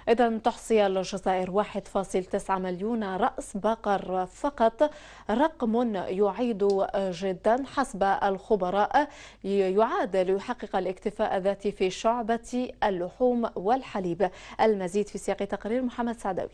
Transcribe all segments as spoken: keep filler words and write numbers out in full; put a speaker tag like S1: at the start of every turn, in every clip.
S1: إذا تحصي الجزائر واحد فاصل تسعة مليون رأس بقر فقط، رقم يعيد جدا حسب الخبراء يعاد ليحقق الاكتفاء الذاتي في شعبة اللحوم والحليب. المزيد في سياق تقرير محمد سعداوي.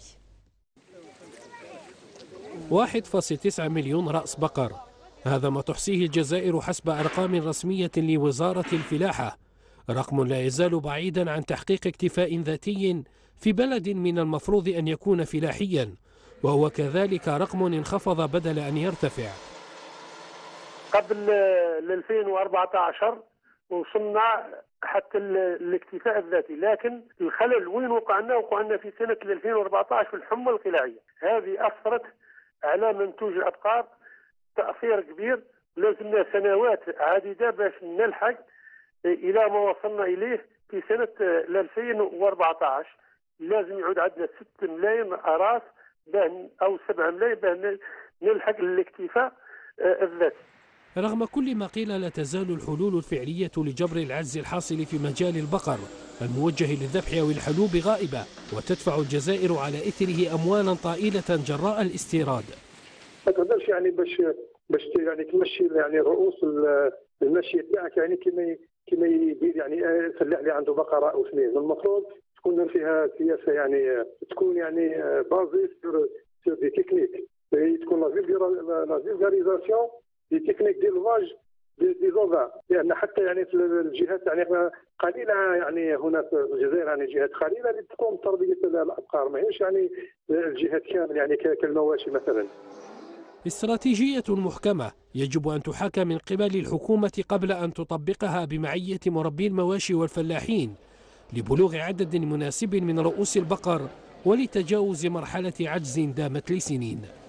S2: واحد فاصل تسعة مليون رأس بقر، هذا ما تحصيه الجزائر حسب أرقام رسمية لوزارة الفلاحة، رقم لا يزال بعيدا عن تحقيق اكتفاء ذاتي في بلد من المفروض أن يكون فلاحيا، وهو كذلك رقم انخفض بدل أن يرتفع.
S3: قبل ألفين وأربعة عشر وصلنا حتى الاكتفاء الذاتي، لكن الخلل وين وقعنا؟ وقعنا في سنة ألفين وأربعة عشر في الحمى القلاعية. هذه أثرت على منتوج الأبقار تأثير كبير، لازمنا سنوات عديدة باش نلحق إلى ما وصلنا إليه في سنة ألفين وأربعة عشر. لازم يعود عندنا ست ملايين أراس أو سبعة ملايين باه نلحق الاكتفاء الذاتي.
S2: رغم كل ما قيل لا تزال الحلول الفعلية لجبر العجز الحاصل في مجال البقر الموجه للذبح أو الحلوب غائبة، وتدفع الجزائر على إثره أموالا طائلة جراء الاستيراد.
S4: ما تقدرش يعني باش باش يعني تمشي يعني رؤوس المشي تاعك يعني كما كما يدير يعني الفلاح اللي عنده بقره او اثنين. المفروض تكون فيها سياسه يعني تكون يعني بازي سور سور دي تكنيك، تكون لا فيلغاريزاسيون دي تكنيك ديلفاج دي زوفا، لان حتى يعني في الجهات يعني قليله يعني هنا في الجزائر يعني جهات قليله اللي تقوم بتربيه الابقار، ماهيش يعني الجهات كامل يعني كالمواشي مثلا.
S2: استراتيجية محكمة يجب أن تحاكى من قبل الحكومة قبل أن تطبقها بمعية مربي المواشي والفلاحين لبلوغ عدد مناسب من رؤوس البقر ولتجاوز مرحلة عجز دامت لسنين.